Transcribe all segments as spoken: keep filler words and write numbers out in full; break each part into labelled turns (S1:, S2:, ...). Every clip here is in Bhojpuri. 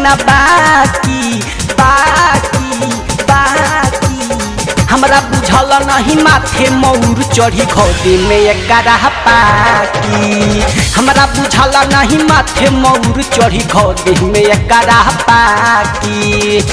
S1: न बाकी बाकी बाकी हमरा बुझल नहीं माथे मौर चढ़ी घोड़ी में एकरा पाकी हमरा बुझल नहीं माथे मौर चढ़ी घोड़ी में एकरा पाकी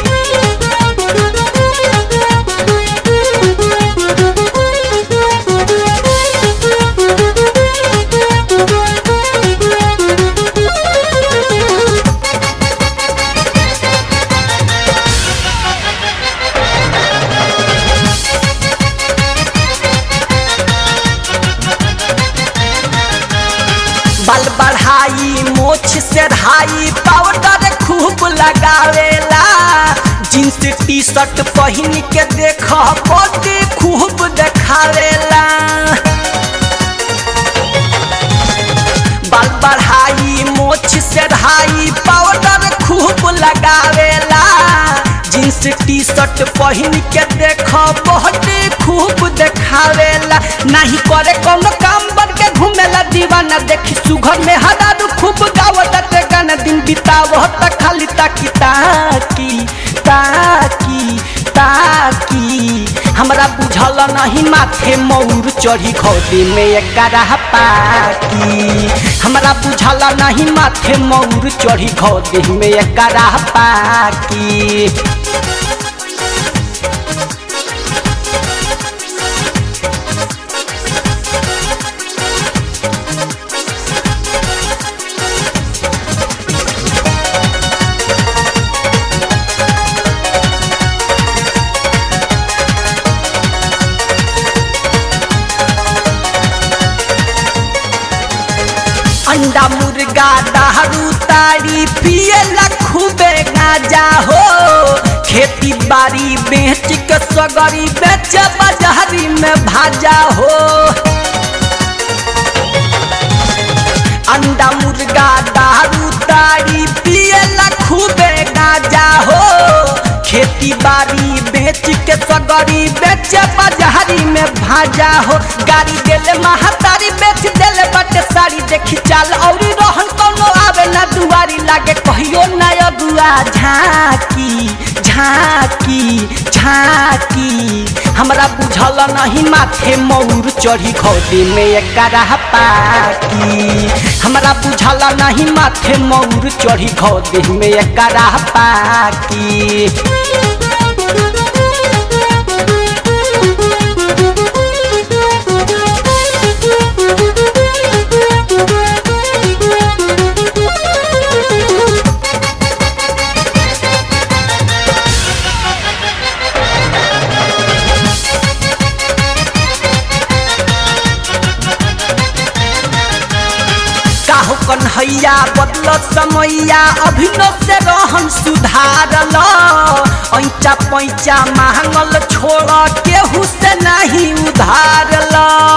S1: बाल बढ़ाई मोछ से ढाई पाउडर खूब लगावेला जींस टी शर्ट पहन के देख बॉडी खूब देखावेला बाल बढ़ाई मोछ से ढाई पाउडर खूब लगावेला जींस टी शर्ट पहन के देख बॉडी खूब देखावेला नहीं करे कोनो काम बन के घूमेला दीवाना देखी सुघर में हदारू खूब गावत गाना दिन बितावत खाली ताकी ताकी ताकी ताकी हमरा बुझल नहीं माथे मौर चढ़ी घोड़ी में एकरा पाकी हमरा बुझल नहीं माथे मौर चढ़ी घोड़ी में एकरा पाकी अंडा मुर्गा दारू तारी पियला खूबे गांजा हो खेती बाड़ी बेच के सगरी बेच बाजारी में भाजा हो अंडा मुर्गा दारू तारी पियला खूबे गांजा हो खेती बाड़ी बेच के सगरी बेच बाजारी में भाजा हो गाड़ी देले महातारी बेच देले बटे साड़ी देखी चाल और रहन कोनो आवे ना दुआरी लागे कहियो ना अगुआ झांकी झांकी झांकी हमरा बुझल नहीं माथे मौर चढ़ी घोड़ी में एकरा पाकी हमरा बुझल नहीं माथे मौर चढ़ी घोड़ी में एकरा पाकी कन्हैया बदल समैया अभिनव से रहन सुधारल ऐचा पैचा मांगल छोड़ केहू से नहीं उधारल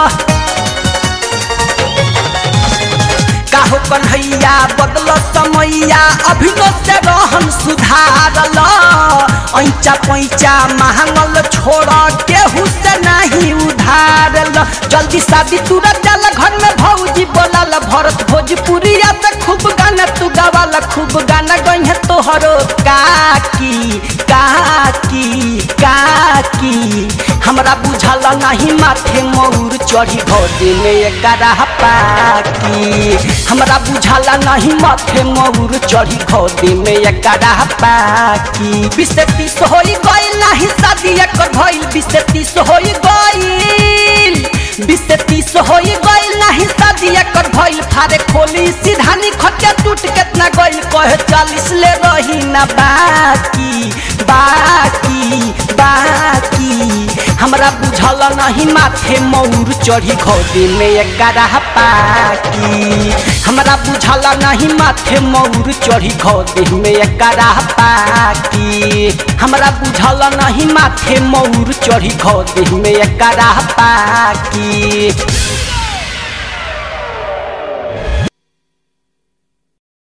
S1: काहो कन्हैया बदल समैया अभिनव से रहन सुधारल ऐचा पैचा मांगल छोड़ केहू से नहीं उधारल जल्दी शादी तुरंत जाला घर में भौजी बोलाल भरत भोजपुरिया पे खूब गाना तू गवाला खूब गाना गई तोहरो काकी काकी काकी हमरा बुझल नहीं माथे मौर चढ़ी घोड़ी में एकरा पाकी हमरा बुझल नहीं माथे मौर चढ़ी घोड़ी में एकरा पाकी बीस तीस होई गइल नहीं शादी एकर भइल बीस तीस होई गइल बीस तीस होई गइल नहीं शादी एकर भइल फारे खोली सीधानी खटे टूट केतना गइल कहे चालीस ले रही ना बाकी बाकी बाकी हमरा बुझल नहीं माथे मौर चढ़ी घोड़ी में एकरा पाकी हमरा बुझल नहीं माथे मौर चढ़ी घोड़ी में एकरा पाकी हमरा बुझल नहीं माथे मौर चढ़ी घोड़ी में एकरा पाकी।